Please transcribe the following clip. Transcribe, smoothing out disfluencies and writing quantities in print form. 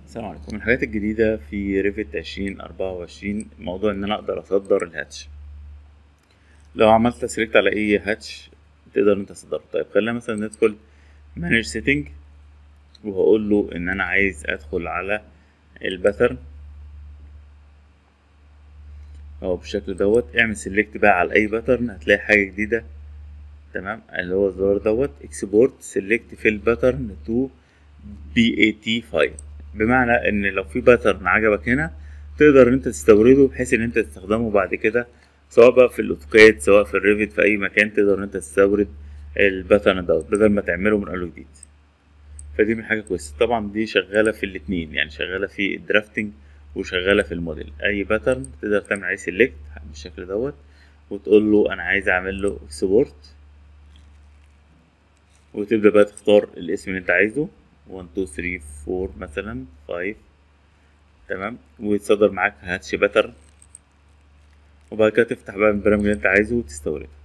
السلام عليكم. من الحاجات الجديدة في ريفت 2024 موضوع إن أنا أقدر أصدر الهاتش. لو عملت سيلكت على أي هاتش تقدر أنت تصدره. طيب خلينا مثلا ندخل مانج سيتنج، وهقول له إن أنا عايز أدخل على الباترن أهو بالشكل دوت. اعمل سيلكت بقى على أي باترن، هتلاقي حاجة جديدة. تمام، اللي هو الزرار دوت اكسبورت سيلكت في الباترن تو BAT فايل، بمعنى ان لو في باترن عجبك هنا تقدر انت تستورده بحيث ان انت تستخدمه بعد كده، سواء بقى في الاوتوكاد سواء في الريفت في اي مكان تقدر ان انت تستورد الباترن دوت بدل ما تعمله من اول وجديد. فدي من حاجه كويسه. طبعا دي شغاله في الاتنين، يعني شغاله في الدرافتنج وشغاله في الموديل. اي باترن تقدر تعمل عليه سيلكت بالشكل دوت وتقول له انا عايز اعمل له اكسبورت، وتبدأ بقى تختار الاسم اللي انت عايزه 1 2 3 4 مثلا 5. تمام، ويتصدر معاك هاتش باترن، وبعد كده تفتح بقى البرنامج اللي انت عايزه وتستورده.